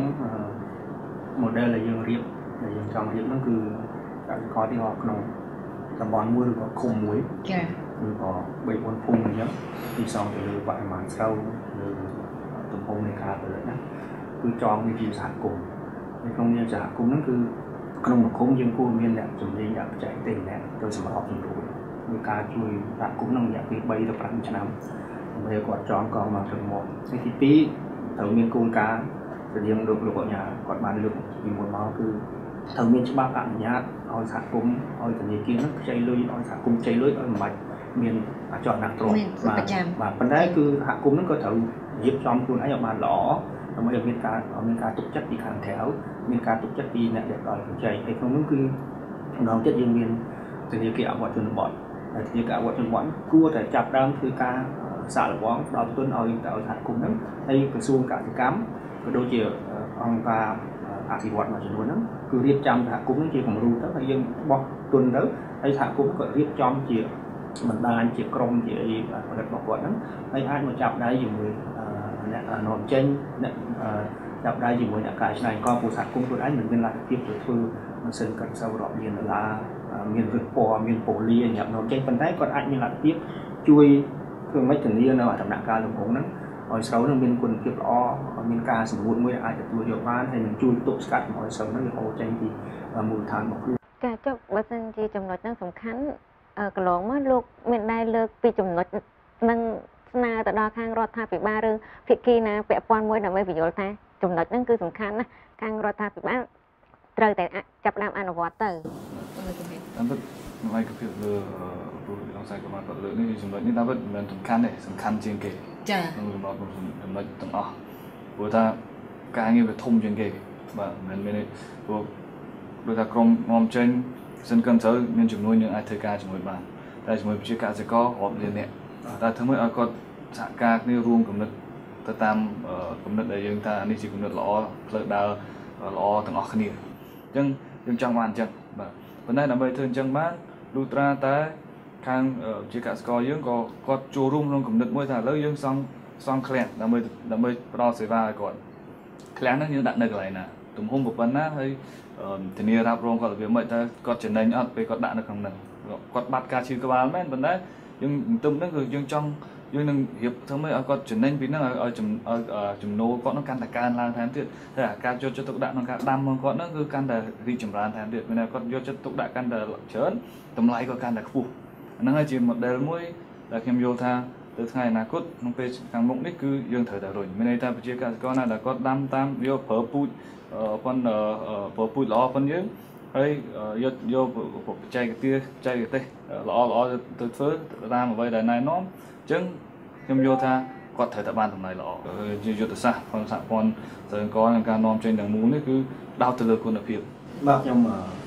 model ដែលយើងរៀបដែលយើងចង់រៀបហ្នឹងគឺកសិករទីគាត់ក្នុងតំបន់មួយឬក៏ឃុំមួយចាឬក៏3-4ភូមិអញ្ចឹងទីសងទៅលើបរិមាណស្រូវលើទំហំនៃការផលិតណាគឺចងវាជាសហគមន៍នៅក្នុងនេះសហគមន៍ហ្នឹងគឺក្នុងសង្គមយើងគួរមានអ្នកជំនាញអ្នកបច្ចេកទេសម្នាក់ទៅសម្របសម្រួលដោយការជួយសហគមន៍ក្នុងរយៈពេល3ទៅ5ឆ្នាំដើម្បីគាត់ចងកងមកถึงមកហើយទី2ត្រូវមានគោលការណ៍ស្តៀងលោកអញ្ញាគាត់បានលើកពីមុនមកគឺត្រូវមានច្បាប់អនុញ្ញាតឲ្យសហគមន៍ឲ្យធនាគារហ្នឹងខ្ចីលុយឲ្យសហគមន៍ខ្ចីលុយឲ្យមិនបាច់មានអចលនទ្រព្យបាទប៉ុន្តែគឺសហគមន៍ហ្នឹងក៏ត្រូវរៀបចំខ្លួនឯងឲ្យបានល្អដើម្បីឲ្យមានការទុកចិត្តពីខាងក្រៅមានការទុកចិត្តពីអ្នកដែលដល់ខ្ចីហើយក្នុងនោះគឺម្ដងទៀតយើងមានធនាគារអភិវឌ្ឍជនបទហើយធនាគារអភិវឌ្ឍជនបទគួរតែចាប់ដើមធ្វើការសាកល្បងផ្ដល់ទុនឲ្យសហគមន៍ហ្នឹងហើយក្រសួងកសិកម្មក៏ដូចជាអង្គការអភិវឌ្ឍមួយចំនួនហ្នឹងគឺរៀបចំសហគមន៍ហ្នឹងជាគំរូទៅហើយយើងបោះទុនទៅហើយសហគមន៍ក៏រៀបចំជាបណ្ដាញជាក្រុមជាអីផលិតរបស់គាត់ហ្នឹងហើយអាចមកចាប់ដៃជាមួយអ្នកនាំចេញអ្នកចាប់ដៃជាមួយអ្នកកាយឆ្នៃក៏ព្រោះសហគមន៍ខ្លួនឯងមិនមានលទ្ធភាពទៅធ្វើម៉ាស៊ីនកាត់ស្រូវរាប់លានដុល្លារមានវិពណ៌មានប៉ូលីសម្រាប់នាំចេញប៉ុន្តែគាត់អាចមានលទ្ធភាពជួយធ្វើម៉េចធានានៅដំណាក់កាលដំបូងហ្នឹងឲ្យស្រូវនឹងមានគុណភាពល្អមានការសម្ងួតមួយអាចទទួលយកបានហើយនឹងជួយទប់ស្កាត់កុំឲ្យស្រូវហ្នឹងវាហូរចេញពីមូលដ្ឋានរបស់ខ្លួនចាចុះបើសិនជាចំណុចហ្នឹងសំខាន់កន្លងមកលោកមានដែរលើកពីចំណុចនឹងស្នើទៅដល់ខាងរដ្ឋាភិបាលឬភាគីណាពាក់ព័ន្ធមួយដើម្បីបញ្យល់ថាចំណុចហ្នឹងគឺសំខាន់ណាស់ខាងរដ្ឋាភិបាលត្រូវតែចាប់ដើមអនុវត្តទៅតាមពិតមិនក៏ពីលើព្រោះលោកសាយក៏មកលើកនេះចំណុចនេះតាមពិតមិនសំខាន់ទេសំខាន់ជាងគេចាក្នុងចំណុចទាំងអស់ព្រោះថាការងារវាធំជាងគេបាទមិនមែនទេព្រោះដូចថាក្រុមនាំចេញសិនកិនស្រូវមានចំនួនយើងអាចធ្វើការជាមួយបានតែជាមួយប្រជាកសិកររាប់លានអ្នកតែធ្វើម៉េចឲ្យគាត់សហការគ្នារួមគំនិតទៅតាមគំនិតដែលយើងថានេះជាគំនិតល្អផ្លូវដើរល្អទាំងអស់គ្នាអញ្ចឹងយើងចង់បានអញ្ចឹងបាទប៉ុន្តែដើម្បីធ្វើអញ្ចឹងបានលុះត្រាតែខាងជាកសិករយើងក៏គាត់ចូលរួមក្នុងគំនិតមួយថាឥឡូវយើងសង់ឃ្លាំងដើម្បីផ្ដល់សេវាឲ្យគាត់ឃ្លាំងហ្នឹងយើងដាក់នៅកន្លែងណាទំហំប៉ុណ្ណាហើយធានារ៉ាប់រងគាត់របៀបម៉េចតើគាត់ចំណេញអត់ពេលគាត់ដាក់នៅក្នុងហ្នឹងគាត់បាត់ការឈឺក្បាលមែនប៉ុន្តែយើងទិញហ្នឹងគឺយើងនឹងរៀបធ្វើម៉េចឲ្យគាត់ចំណេញពីហ្នឹងឲ្យចំណូលគាត់នឹងកាន់តែកើនឡើងថែមទៀតតែការយកចិត្តទុកដាក់ក្នុងការដាំរបស់គាត់ហ្នឹងគឺកាន់តែរីកចម្រើនថែមទៀតមានតែគាត់យកចិត្តទុកដាក់កាន់តែច្រើនតម្លៃក៏កាន់តែខ្ពស់ហ្នឹងហើយជា model មួយដែលខ្ញុំយល់ថាទៅថ្ងៃអនាគតក្នុងពេលខាងមុខនេះគឺយើងត្រូវតែរុញមានន័យថាប្រជាកសិករណាដែលគាត់ដាំតាមយកប្រើពូជប៉ុនប្រើពូជល្អប៉ុនយើងហើយយកបច្ចេកទេសល្អទៅធ្វើតាមអ្វីដែលណែនាំអញ្ចឹងខ្ញុំយល់ថាគាត់ត្រូវតែបានតម្លៃល្អជាយុទ្ធសាស្ត្រផងសហព័ន្ធស្រីអង្គនិងការនាំចេញទាំងមូលនេះគឺដោតទៅលើគុណភាពបាទខ្ញុំ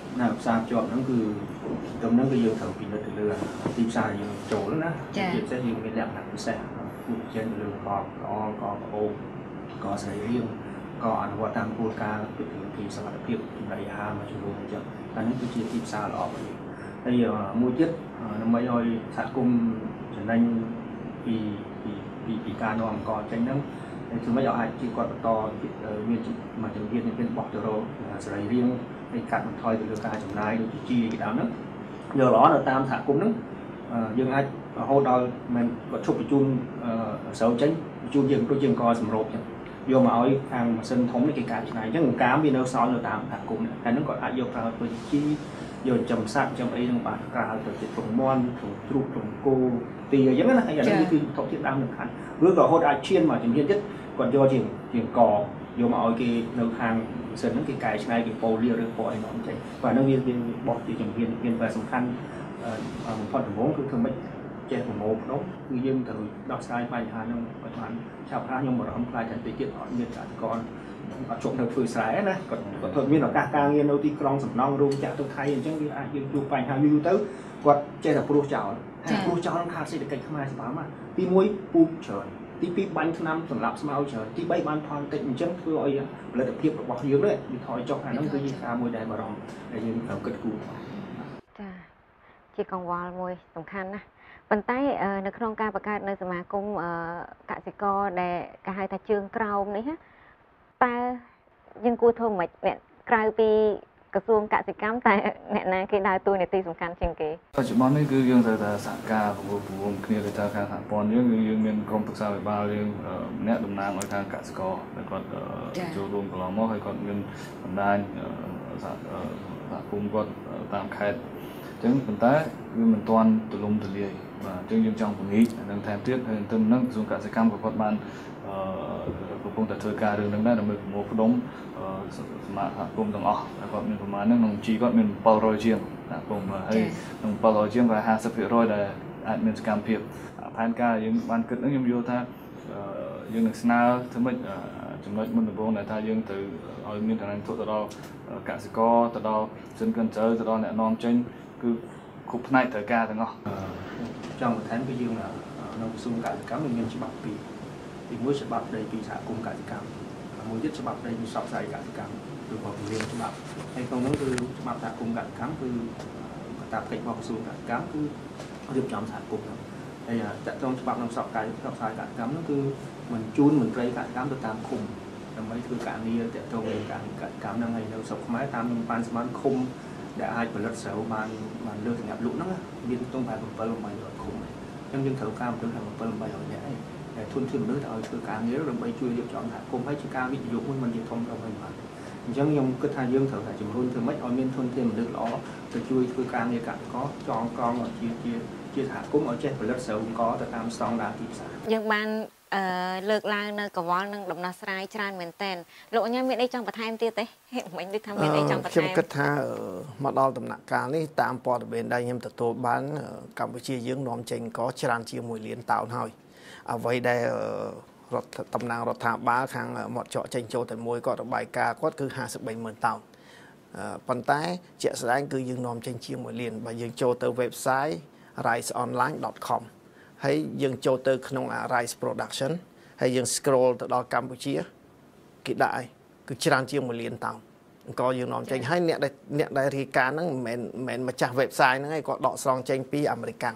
ណាផ្សារជាប់ហ្នឹងគឺត្រឹមហ្នឹងគឺយើងត្រូវពិនិត្យទៅលើទីផ្សារយើងចូលណាជាពិសេសយើងមានលក្ខណៈពិសេសគឺចេញទៅលើកល្អកអូកស្រីរៀងក៏អនុវត្តតាមគោលការណ៍ពីសុខភាពចំណីអាហារមួយចំនួនអញ្ចឹងអានេះគឺជាទីផ្សារល្អមួយហើយមួយទៀតដើម្បីឲ្យសហគមន៍ចំណេញពីការនាំអង្គចេញហ្នឹងគឺមិនអាចជាគាត់បន្តមានមួយជំហានមានបោះទៅរកសរីរាង្គនៃកាត់បន្ថយទៅលើការចំណាយដូចជាជីជាដើមហ្នឹងយកល្អនៅតាមសហគមន៍ហ្នឹងយើងអាចរហូតដល់មិនគាត់ឈប់បញ្ជូនស្រូវចេញបញ្ជូនយើងដូចជាអង្គសម្រូបចឹងយកមកឲ្យខាងម៉ាស៊ីនធំនេះគេកាត់ឆ្នៃអញ្ចឹងអង្ការវានៅសល់នៅតាមសហគមន៍ហើយហ្នឹងគាត់អាចយកប្រើធ្វើជាជីយកចំសัตว์ចំអីហ្នឹងបានក្រៅទៅជាទ្រង់មន់ទ្រង់ជ្រូកទ្រង់គោទីអញ្ចឹងណាហើយអានេះគឺវត្ថុធាតុដើមសំខាន់ឬក៏រហូតអាចឈានមកជំនាញទៀតគាត់យកជាងកយកមកឲ្យគេនៅខាងសិនហ្នឹងគេកែច្នៃគេប៉ូលាឬប៉ូអីនោះអញ្ចឹងបាទហ្នឹងវាបោះជាជំនាញមានតែសំខាន់បំផុតដំបូងគឺធ្វើម៉េចចេះប្រមូលផ្ដុំគឺយើងត្រូវដោះស្រាយបញ្ហាហ្នឹងឲ្យបានឆាប់រហ័សខ្ញុំបារម្ភខ្លាចតែតិចទៀតអត់មានកសិករអត់ជប់នៅធ្វើស្រែណាគាត់ធ្វើមានឱកាសការងារនៅទីក្រុងសំណង់រោងចក្រទៅថៃអញ្ចឹងវាអាចយើងជួបបញ្ហាយូរទៅគាត់ចេះតែព្រោះចោលហើយព្រោះចោលនឹងខាតសេដ្ឋកិច្ចខ្មែរសម្រាប់ទី1ពូជច្រើនទី2បាញ់ថ្នាំសម្រាប់ស្មៅច្រើនទី3បានផលតិចអញ្ចឹងធ្វើឲ្យផលិតភាពរបស់យើងនេះវាថយចុះអាហ្នឹងគឺជាការមួយដែលបារម្ភដែលយើងត្រូវគិតគូរចាជាកង្វល់មួយសំខាន់ណាស់ប៉ុន្តែនៅក្នុងការបង្កើតនៅសមាគមកសិករដែលគេហៅថាជើងក្រោមនេះតើយើងគួរធ្វើម៉េចអ្នកក្រៅពីក្រសួងកសិកម្មតែអ្នកណាគេដើរតួនាទីសំខាន់ជាងគេបច្ចុប្បន្ននេះគឺយើងត្រូវតែសហការប្រមូលផ្ដុំគ្នាទៅតាមខាងសហព័ន្ធយើងគឺយើងមានក្រុមប្រឹក្សាវិបាលយើងអ្នកតំណាងឲ្យខាងកសិករដែលគាត់ចូលរួមកន្លងមកហើយគាត់មានបណ្ដាញសហគមន៍គាត់តាមខេត្តអញ្ចឹងប៉ុន្តែវាមិនទាន់ទូលំទូលាយបាទអញ្ចឹងយើងចង់ពង្រីកនឹងថែមទៀតហើយទៅនឹងក្រសួងកសិកម្មក៏គាត់បានកំពុងតែធ្វើការរឿងហ្នឹងដែរដើម្បីប្រមូលផ្ដុំសមាគមទាំងអស់គាត់មានប្រមាណហ្នឹងក្នុងជីគាត់មាន700ជាងសហគមន៍ហើយក្នុង700ជាងប្រហែល 50% ដែលអាចមានសកម្មភាពផែនការយើងបានគិតហ្នឹងខ្ញុំយល់ថាយើងនឹងស្នើធ្វើម៉េចចំណុចមុនដំបូងដែលថាយើងទៅឲ្យមានតំណែងធុទៅដល់កសិករទៅដល់សិនកិនជើទៅដល់អ្នកនាំចេញគឺគ្រប់ផ្នែកត្រូវការទាំងអស់ចង់បន្ថែមគឺយើងនៅក្រសួងកសិកម្មមានច្បាប់ពីមួយច្បាប់ដីពីសហគមន៍កសិកម្មមួយទៀតច្បាប់ដីពីសព្វផ្សាយកសិកម្មឬក៏ពង្រៀនច្បាប់ហើយក្នុងនោះគឺច្បាប់សហគមន៍កសិកម្មគឺតាកិច្ចរបស់ក្រសួងកសិកម្មគឺរៀបចំសហគមន៍ហ្នឹងហើយចាក់ត្រង់ច្បាប់ក្នុងសព្វផ្សាយកសិកម្មហ្នឹងគឺមិនជូនមន្ត្រីកសិកម្មទៅតាមឃុំដើម្បីធ្វើការងារតាក់ទងនឹងការកសិកម្មហ្នឹងហើយនៅស្រុកខ្មែរតាមនឹងបានស្មានឃុំដែលអាចផលិតស្រូវបានលើសម្រាប់លក់ហ្នឹងមានខ្ទង់តែ7-800ឃុំអញ្ចឹងយើងត្រូវការមិនដល់7-800នាក់ឯងតែធនធានមនុស្សទៅឲ្យធ្វើការងារដើម្បីជួយរៀបចំសហគមន៍ហើយជាការវិនិយោគមួយមិនជាធំដល់ហ្នឹងបាទអញ្ចឹងខ្ញុំគិតថាយើងត្រូវតែជំរុញធ្វើម៉េចឲ្យមានធនធានមនុស្សល្អទៅជួយធ្វើការងារកសិករចងក្រងជាសហគមន៍ឲ្យចេះផលិតស្រូវអង្គទៅតាមស្តង់ដារទីផ្សារយើងបានលើកឡើងនៅកង្វល់នឹងដំណោះស្រាយច្រើនមែនតើលោកអញ្ញាមានអីចង់បន្ថែមទៀតទេមិនដូចថាមានអីចង់បន្ថែមខ្ញុំគិតថាមកដល់ដំណាក់កាលនេះតាមព័ត៌មានដែលខ្ញុំទទួលបានកម្ពុជាយើងនាំចេញក៏ច្រើនជាង1លានតោនហើយអ្វីដែលរដ្ឋតំណាងរដ្ឋាភិបាលខាងមាត់ចកចេញចូលតែមួយគាត់របាយការណ៍គាត់គឺ53,000តោនប៉ុន្តែជាក់ស្ដែងគឺយើងនាំចេញជាង1លានបើយើងចូលទៅ website riceonline.com ហើយយើងចូលទៅក្នុង Rice Production ហើយយើង scroll ទៅដល់កម្ពុជាគេដាក់ឲ្យគឺច្រើនជាង1លានតោនអង្គយើងនាំចេញហើយអ្នកដែលរាយការណ៍ហ្នឹងមិនមែនម្ចាស់ website ហ្នឹងឯងគាត់ដកស្រង់ចេញពីអាមេរិកណា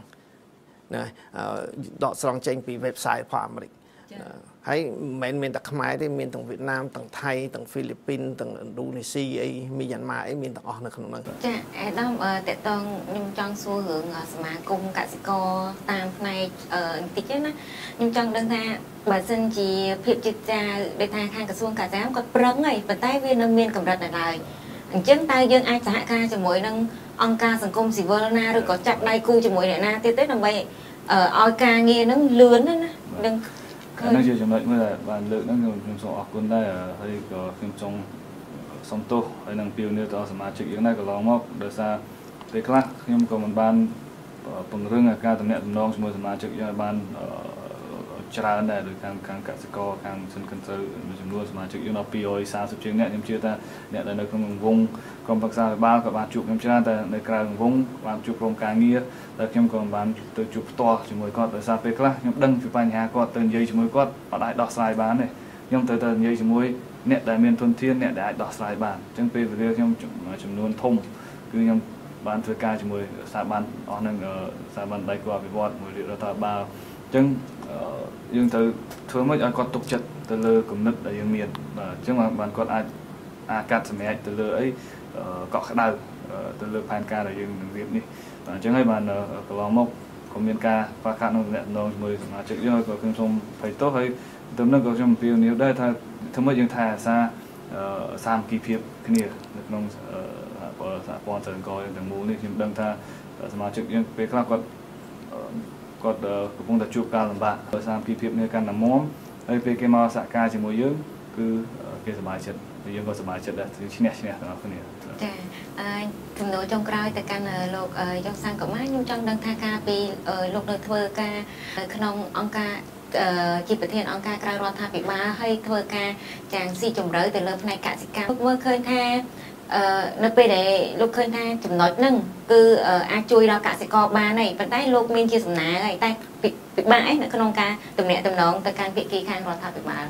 ដកស្រង់ចេញពី website របស់អាមេរិកហើយមិនមែនតែខ្មែរទេមានទាំងវៀតណាមទាំងថៃទាំងហ្វីលីពីនទាំងឥណ្ឌូនេស៊ីអីមីយ៉ាន់ម៉ាអីមានទាំងអស់នៅក្នុងនោះចាអាដាមតេតងខ្ញុំចង់សួររឿងសមាគមកសិករតាមផ្នែកបន្តិចណាខ្ញុំចង់ដឹងថាបើសិនជាភាពជិតចាដោយថាខាងក្រសួងកសិកម្មគាត់ប្រឹងហើយប៉ុន្តែវានៅមានកម្រិតនៅឡើយអញ្ចឹងតើយើងអាចសហការជាមួយនឹងអង្គការសង្គមស៊ីវិលណាឬក៏ចាប់ដៃគូជាមួយអ្នកណាទៀតទេដើម្បីឲ្យការងារនឹងលឿនណានឹងហ្នឹងជាចំណុចមួយដែលបានលើកហ្នឹងខ្ញុំសូមអរគុណដែរហើយក៏ខ្ញុំចង់សុំទោសហើយនឹងពីនេះទៅសមាជិកយើងដែរកន្លងមកដោយសារពេលខ្លះខ្ញុំក៏មិនបានពង្រឹងការទំនាក់ទំនងជាមួយសមាជិកយើងឲ្យបានច្រើនដែរដោយខាងកសិករខាងជនគិនត្រូវចំនួនសមាជិកយើងដល់230ជាងអ្នកខ្ញុំជឿថាអ្នកដែលនៅក្នុងវងក្រុមប្រឹក្សាបាលក៏បានជួបខ្ញុំច្រើនតែនៅក្រៅវងបានជួបក្រុមការងារតែខ្ញុំក៏បានទៅជួបផ្ទាល់ជាមួយគាត់ដោយសារពេលខ្លះខ្ញុំដឹងពីបញ្ហាគាត់ទៅនិយាយជាមួយគាត់អត់អាចដោះស្រាយបានទេខ្ញុំទៅនិយាយជាមួយអ្នកដែលមានធនធានអ្នកដែលអាចដោះស្រាយបានអញ្ចឹងពេលវេលាខ្ញុំចំនួនធំគឺខ្ញុំបានធ្វើការជាមួយស្ថាប័នអស់នឹងស្ថាប័នដៃគូអភិវឌ្ឍមួយរដ្ឋាភិបាលអញ្ចឹងយើងត្រូវធ្វើម៉េចឲ្យគាត់ទុកចិត្តទៅលើគំនិតដែលយើងមានបាទអញ្ចឹងបានគាត់អាចកាត់សម្រេចទៅលើអីកក់ក្ដៅទៅលើផែនការដែលយើងនឹងរៀបនេះបាទអញ្ចឹងហើយបានកន្លងមកក៏មានការខ្វះខាតក្នុងតំណែងជាមួយសមាជិកយើងក៏ខ្ញុំសូមភ័យទោសហើយទៅនឹងក៏ខ្ញុំអំពាវនាវដែរថាធ្វើម៉េចយើងថែរក្សាសាមគ្គីភាពគ្នានៅក្នុងសហព័ន្ធសិល្បករទាំងមូលនេះខ្ញុំដឹងថាសមាជិកយើងពេលខ្លះគាត់កំពុងតែជួបការលំបាកសាមគ្គីភាពនេះកាន់តែមាំហើយពេលគេមកសហការជាមួយយើងគឺគេសប្បាយចិត្តយើងក៏សប្បាយចិត្តដែរគឺឈ្នះទាំងអស់គ្នាចាចំនួនចុងក្រោយទៅកាន់លោកយ៉ងសាំងកម៉ាខ្ញុំចង់ដឹងថាការពីលោកនៅធ្វើការក្នុងអង្គការជាប្រធានអង្គការក្រៅរដ្ឋាភិបាលហើយធ្វើការយ៉ាងស៊ីជម្រៅទៅលើផ្នែកកសិកម្មលោកមើលឃើញថានៅពេលដែលលោកឃើញថាចំណុចហ្នឹងគឺអាចជួយដល់កសិករបានហើយប៉ុន្តែលោកមានជាសំណាងហើយតែពិបាកឯនៅក្នុងការទំនាក់ទំនងទៅកាន់ភាគីខាងរដ្ឋាភិបាល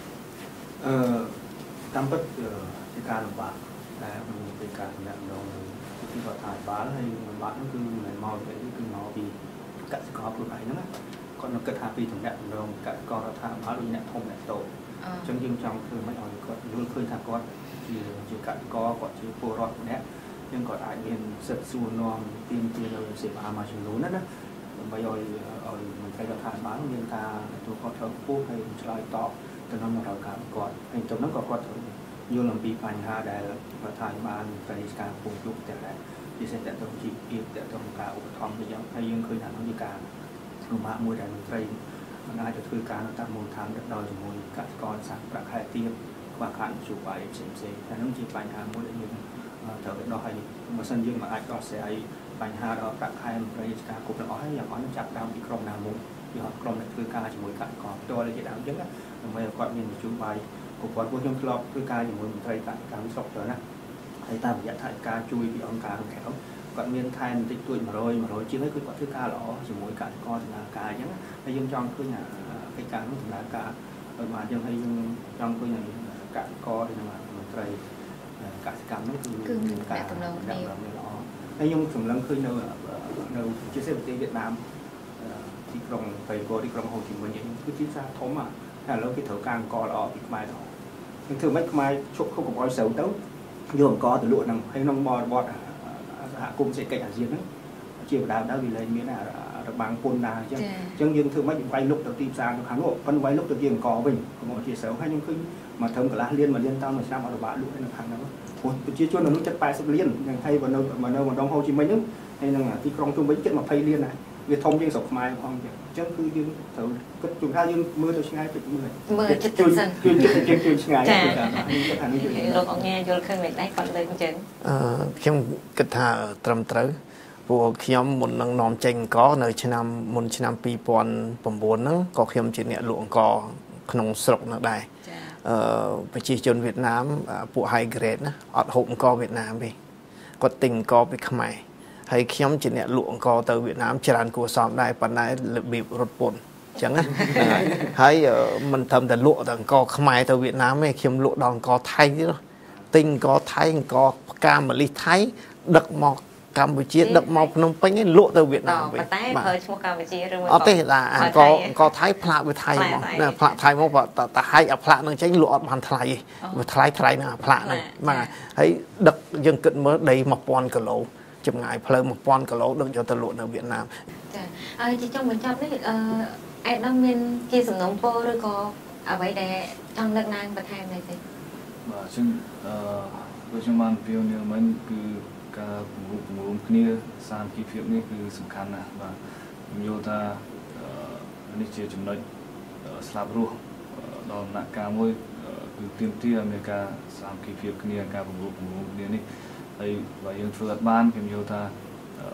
តាមពិតជាការលំបាកដែលពីការទំនាក់ទំនងពីរដ្ឋាភិបាលហើយលំបាកនោះគឺមិនមកពីគឺមកពីកសិករខ្លួនឯងហ្នឹងណាគាត់នឹងគិតថាពីទំនាក់ទំនងកសិកររដ្ឋាភិបាលដូចអ្នកធំអ្នកតូចអញ្ចឹងយើងចង់ធ្វើមិនឲ្យគាត់យល់ឃើញថាគាត់ជាកសិករគាត់ជាពលរដ្ឋម្នាក់យើងគាត់អាចមានសិទ្ធិសួរនាំទាមទារនៅសេវាមួយចំនួនណាដើម្បីឲ្យមន្ត្រីរដ្ឋាភិបាលមានការទទួលខុសត្រូវខ្ពស់ហើយឆ្លើយតបទៅនឹងតម្រូវការគាត់ហើយទៅនឹងក៏គាត់ត្រូវយល់អំពីបញ្ហាដែលរដ្ឋាភិបាលត្រូវការពង្រឹងតែពិសេសតែទៅជីវភាពតែទៅការឧបត្ថម្ភយ៉ាងហើយយើងឃើញថានោះជាការលំបាកមួយដែលមន្ត្រីមិនអាចទៅធ្វើការនៅតាមមូលដ្ឋានដល់ជាមួយកសិករសាស្ត្រប្រាក់ខែទាបខ្វះខាតនយោបាយផ្សេងៗតែនោះជាបញ្ហាមួយដែលយើងត្រូវទៅដោះហើយបើសិនយើងមិនអាចដោះស្រាយបញ្ហាដល់ប្រាក់ខែមន្ត្រីរាជការគ្រប់ទាំងអស់ហើយយ៉ាងអស់នឹងចាប់ដើមពីក្រុមណាមួយពីហត់ក្រុមដែលធ្វើការជាមួយកសិករផ្ទាល់ជាដើមអញ្ចឹងដើម្បីឲ្យគាត់មាននយោបាយគ្រប់គាត់ពួកខ្ញុំធ្លាប់ធ្វើការជាមួយមន្ត្រីកសិកម្មស្រុកទៅណាហើយតាមរយៈថវិកាជួយពីអង្គការក្រៅគាត់មានថែមបន្តិចតួច100ជាងហើយគឺគាត់ធ្វើការល្អជាមួយកសិករដំណើរការអញ្ចឹងហើយយើងចង់ឃើញកិច្ចការនោះដំណើរការឲ្យបានយើងហើយយើងចង់ឃើញកសិករនិងមន្ត្រីកសិកម្មនោះគឺមានការដំណើរការល្អហើយខ្ញុំសម្លឹងឃើញនៅជាសេដ្ឋកិច្ចវៀតណាមទីក្រុងប៉េកូទីក្រុងហូជីមិញគឺជាសាធំតែឥឡូវគេត្រូវការអង្គល្អពីខ្មែរទៅយើងធ្វើមិនខ្មែរជប់គ្រប់កបោយស្រូវទៅយកអង្គទៅលក់ហ្នឹងហើយក្នុងបរិបទសហគមន៍សេដ្ឋកិច្ចអាស៊ានហ្នឹងជាបដាបវាលែងមានរបាំងពុនណាអញ្ចឹងយើងធ្វើមិនវាយលុកទៅទីផ្សារទៅខាងនោះប៉ុន្តែវាយលុកទៅជាអង្គវិញកុំឲ្យជាស្រូវហើយខ្ញុំឃើញមកត្រឹមកន្លះលាន1លានតាមមួយឆ្នាំអត់របាក់លក់នៅខាងហ្នឹងព្រោះប្រជាជននៅនោះ70-80លានយ៉ាងហើយបើនៅម្ដងហូជីមិញហ្នឹងហើយនឹងទីក្រុងជុំវិញ20លានដែរវាធំជាងស្រុកខ្មែរផងអញ្ចឹងគឺយើងត្រូវគិតជួនកាលយើងមើលទៅឆ្ងាយពេកមើលចិត្តសិនជួយឆ្ងាយលោកអង្គញាយល់ឃើញមិនដែរគាត់លើកអញ្ចឹងខ្ញុំគិតថាត្រឹមត្រូវព្រោះខ្ញុំមុននឹងនាំចេញអង្គនៅឆ្នាំមុនឆ្នាំ2009ហ្នឹងក៏ខ្ញុំជាអ្នកលក់អង្គក្នុងស្រុកនោះដែរប្រជាជនវៀតណាមពួក high grade ណាអត់ហូបអង្គវៀតណាមទេគាត់ទិញអង្គពីខ្មែរហើយខ្ញុំជាអ្នកលក់អង្គទៅវៀតណាមច្រើនគួរសមដែរប៉ុន្តែរបៀបរត់ពន្ធអញ្ចឹងណាហើយមិនត្រឹមតែលក់តែអង្គខ្មែរទៅវៀតណាមទេខ្ញុំលក់ដល់អង្គថៃទៀតទិញអង្គថៃអង្គផ្កាម្លិះថៃដឹកមកកម្ពុជាដឹកមកភ្នំពេញឯងលក់ទៅវៀតណាមវិញតែប្រើឈ្មោះកម្ពុជាឬអត់ទេតែអង្គថៃផ្លាកវាថៃមកណាផ្លាកថៃមកតែហែកអាផ្លាកនឹងចេញលក់អត់បានថ្លៃទេវាថ្លៃណាអាផ្លាកហ្នឹងបាទហើយដឹកយើងគិតមើលដី1000គីឡូចម្ងាយផ្លូវ1000គីឡូដឹកយកទៅលក់នៅវៀតណាមចាហើយជាចុងបញ្ចប់នេះអាយដាមមានជាសំណុំពរឬក៏អ្វីដែលចង់លើកឡើងបន្ថែមដែរទេបាទខ្ញុំដូចខ្ញុំបានពីនេះមិនគឺការពង្រួមគ្នាសាមគ្គីភាពនេះគឺសំខាន់ណាស់បាទខ្ញុំយល់ថានេះជាចំណុចស្លាប់រស់ដល់ដំណាក់កាលមួយគឺទាមទារឲ្យមានការសាមគ្គីភាពគ្នាការពង្រួមគ្នានេះហើយបើយើងធ្វើអត់បានខ្ញុំយល់ថា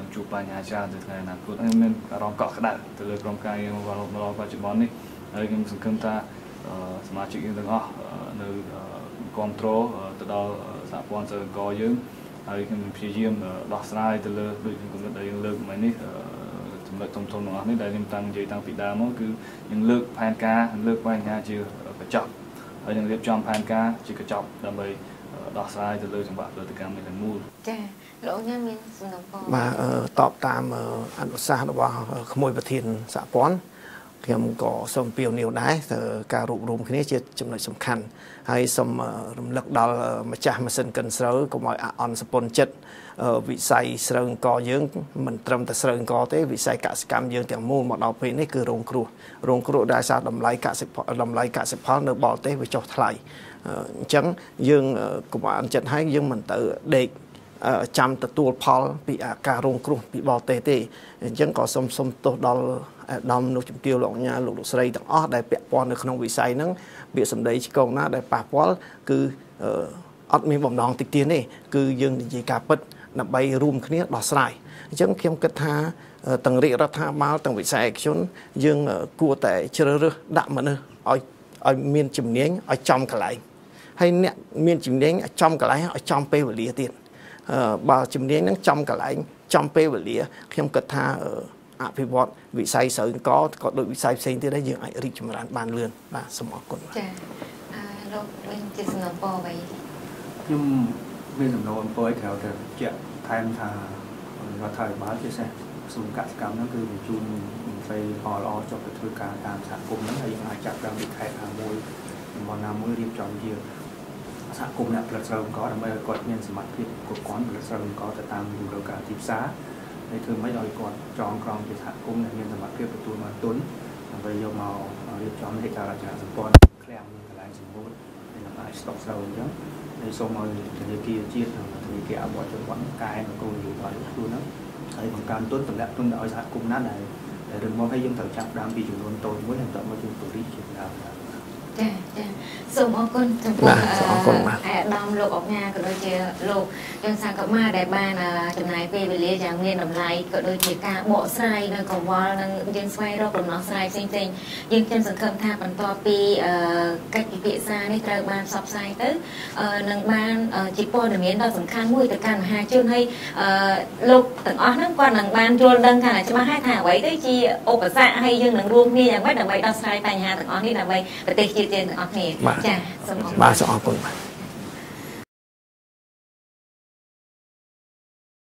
នឹងជួបបញ្ហាច្រើនទៅថ្ងៃអនាគតខ្ញុំមានអារម្មណ៍កក់ក្ដៅទៅលើក្រុមការយើងមកបច្ចុប្បន្ននេះហើយខ្ញុំសង្ឃឹមថាសមាជិកយើងទាំងអស់នៅគ្រប់គ្រងទៅដល់សហព័ន្ធសិល្បករយើងហើយខ្ញុំព្យាយាមដោះស្រាយទៅលើដូចខ្ញុំគំនិតដែលយើងលើកមិញនេះចំណុចធំៗទាំងអស់នេះដែលខ្ញុំតាំងនិយាយតាំងពីដើមមកគឺយើងលើកផែនការលើកបញ្ហាជាកញ្ចប់ហើយនឹងរៀបចំផែនការជាកញ្ចប់ដើម្បីដោះស្រាយទៅលើចង្វាក់ផលិតកម្មនេះទាំងមូលចាលោកញ៉ាំមានសំណពរបាទតបតាមអនុសាសន៍របស់ក្មួយប្រធានសហព័ន្ធខ្ញុំក៏សូមពៀវនាវដែរទៅការរួបរวมគ្នាជាចំណុចសំខាន់ហើយសូមរំលឹកដល់ម្ចាស់ម៉ាស៊ីនកិនស្រូវកុំឲ្យអន់សពន្ធចិត្តវិស័យស្រូវអង្គយើងមិនត្រឹមតែស្រូវអង្គទេវិស័យកសិកម្មយើងទាំងមូលមកដល់ពេលនេះគឺរងគ្រោះដោយសារតម្លៃកសិផលនៅបរទេសវាចុះថ្លៃអញ្ចឹងយើងកុំអន់ចិត្តហើយយើងមិនទៅដេកចាំទទួលផលពីការរងគ្រោះពីបរទេសទេអញ្ចឹងក៏សូមទោសដល់ដំណុះជំទាវលោកញ៉ាលោកស្រីទាំងអស់ដែលពាក់ព័ន្ធនៅក្នុងវិស័យហ្នឹងពាក្យសម្ដីឆ្កងណាដែលប៉ះពាល់គឺអត់មានបំណងតិចទៀតទេគឺយើងនិយាយការពិតដើម្បីរួមគ្នាដោះស្រាយអញ្ចឹងខ្ញុំគិតថាទាំងរាជរដ្ឋាភិបាលទាំងវិស័យឯកជនយើងគួរតែជ្រើសរើសដាក់មនុស្សឲ្យមានជំនាញឲ្យចំកន្លែងហើយអ្នកមានជំនាញឲ្យចំកន្លែងឲ្យចំពេលវេលាទៀតបើជំនាញហ្នឹងចំកន្លែងចំពេលវេលាខ្ញុំគិតថាអភិវឌ្ឍវិស័យស្រូវអង្គក៏ដូចវិស័យផ្សេងទៀតដែរយើងអាចរីកចម្រើនបានលឿនបាទសូមអរគុណចាលោកមានជាសំណពរអ្វីខ្ញុំមានសំណពរឲ្យត្រូវតែជាក់ថែមថារដ្ឋាភិបាលជាពិសេសក្រសួងកសិកម្មហ្នឹងគឺបញ្ជូនមន្ត្រីផលល្អចុះទៅធ្វើការតាមសហគមន៍ហ្នឹងហើយយើងអាចចាប់ដើមពីខេត្តណាមួយតំបន់ណាមួយរៀបចំជាសហគមន៍អ្នកផលិតស្រូវអង្គដើម្បីឲ្យគាត់មានសមត្ថភាពគ្រប់គ្រាន់ផលិតស្រូវអង្គទៅតាមតម្រូវការទីផ្សារហើយធ្វើម៉េចឲ្យគាត់ចងក្រងជាសហគមន៍ដែលមានសមត្ថភាពទទួលបានទុនដើម្បីយកមករៀបចំហេដ្ឋារចនាសម្ព័ន្ធឃ្លាំងកន្លែងសម្បូរហើយនឹងអាចស្តុកស្រូវអញ្ចឹងហើយសូមឲ្យធនាគារជាតិនិងធនាគារអភិវឌ្ឍជនបទកែនៅគោលនយោបាយខ្លួនហ្នឹងហើយបង្កើនទុនតម្លាក់ទុនឲ្យសហគមន៍ណាដែលរឹងមាំហើយយើងត្រូវចាប់ដើមពីចំនួនតូចមួយហើយបន្តមកយើងពង្រីកជាដើមចាសូមអរគុណចំពោះអាដាមលោកអង្ញាក៏ដូចជាលោកយើងសង្កមាដែលបានចំណាយពេលវេលាយ៉ាងមានតម្លៃក៏ដូចជាការបកស្រាយនៅកង្វល់និងយើងស្វែងរកដំណោះស្រាយផ្សេងៗយើងខ្ញុំសង្ឃឹមថាបន្ទាប់ពីកិច្ចពិភាក្សានេះត្រូវបានផ្សព្វផ្សាយទៅនឹងបានជាព័ត៌មានដ៏សំខាន់មួយទៅកាន់មហាជនហើយលោកទាំងអស់ហ្នឹងគាត់នឹងបានយល់ដឹងថាច្បាស់ហើយថាអ្វីទៅជាឧបសគ្គហើយយើងនឹងរួមគ្នាយ៉ាងម៉េចដើម្បីដោះស្រាយបញ្ហាទាំងអស់នេះដើម្បីប្រទេសជាតិទាំងអស់គ្នាចាសូមអរគុណបាទសូមអរគុណបាទ